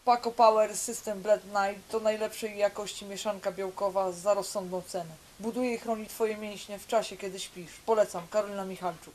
Paco Power System Blend Night to najlepszej jakości mieszanka białkowa za rozsądną cenę. Buduje i chroni Twoje mięśnie w czasie, kiedy śpisz. Polecam. Karolina Michalczuk.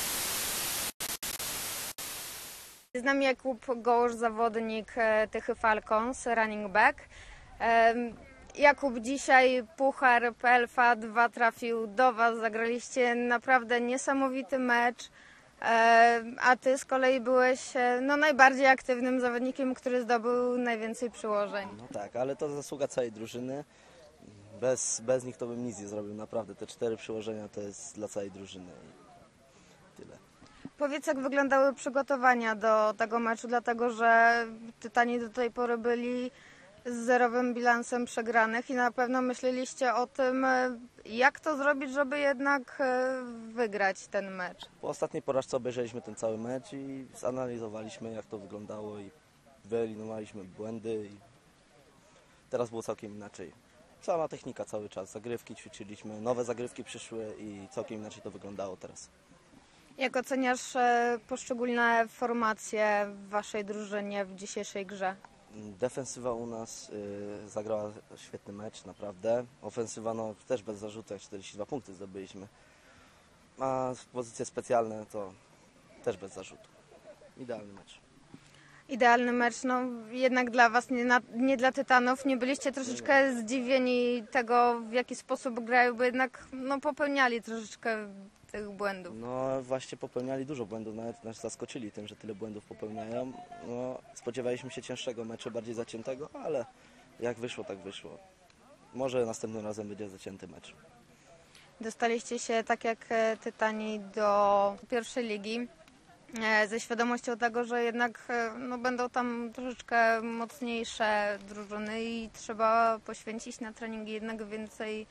Z nami Jakub Gołosz, zawodnik Tychy Falcons, running back. Jakub, dzisiaj Puchar PLFA 2 trafił do Was, zagraliście naprawdę niesamowity mecz, a Ty z kolei byłeś najbardziej aktywnym zawodnikiem, który zdobył najwięcej przyłożeń. No tak, ale to zasługa całej drużyny. Bez nich to bym nic nie zrobił, naprawdę. Te 4 przyłożenia to jest dla całej drużyny i tyle. Powiedz, jak wyglądały przygotowania do tego meczu, dlatego że Tytani do tej pory byli z zerowym bilansem przegranych i na pewno myśleliście o tym, jak to zrobić, żeby jednak wygrać ten mecz. Po ostatniej porażce obejrzeliśmy ten cały mecz i zanalizowaliśmy, jak to wyglądało i wyeliminowaliśmy błędy i teraz było całkiem inaczej. Cała technika cały czas, zagrywki ćwiczyliśmy, nowe zagrywki przyszły i całkiem inaczej to wyglądało teraz. Jak oceniasz poszczególne formacje w Waszej drużynie w dzisiejszej grze? Defensywa u nas zagrała świetny mecz, naprawdę. Ofensywa też bez zarzutu, jak 42 punkty zdobyliśmy. A pozycje specjalne to też bez zarzutu. Idealny mecz. Idealny mecz, jednak dla Was, nie dla Tytanów. Nie byliście troszeczkę zdziwieni tego, w jaki sposób grają, bo jednak popełniali troszeczkę tych błędów. No właśnie popełniali dużo błędów, nawet nas zaskoczyli tym, że tyle błędów popełniają. Spodziewaliśmy się cięższego meczu, bardziej zaciętego, ale jak wyszło, tak wyszło. Może następnym razem będzie zacięty mecz. Dostaliście się, tak jak Tytani, do pierwszej ligi ze świadomością tego, że jednak będą tam troszeczkę mocniejsze drużyny i trzeba poświęcić na treningi jednak więcej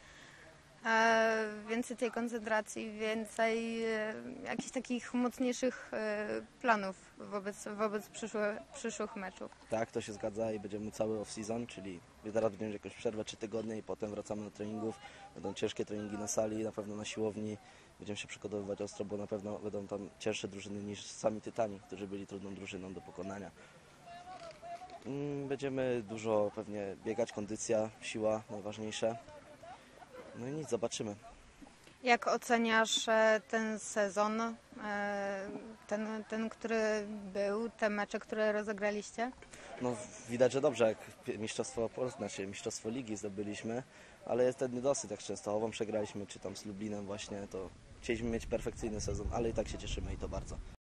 tej koncentracji, więcej jakichś takich mocniejszych planów wobec przyszłych meczów. Tak, to się zgadza i będziemy cały off-season, czyli teraz będziemy mieć jakąś przerwę 3 tygodnie i potem wracamy do treningów. Będą ciężkie treningi na sali, na pewno na siłowni. Będziemy się przygotowywać ostro, bo na pewno będą tam cięższe drużyny niż sami Tytani, którzy byli trudną drużyną do pokonania. Będziemy dużo pewnie biegać, kondycja, siła najważniejsze. No i nic, zobaczymy. Jak oceniasz ten sezon, ten, który był, te mecze, które rozegraliście? Widać, że dobrze, jak mistrzostwo ligi zdobyliśmy, ale jest ten niedosyt, jak z Częstochową przegraliśmy, czy tam z Lublinem właśnie, to chcieliśmy mieć perfekcyjny sezon, ale i tak się cieszymy i to bardzo.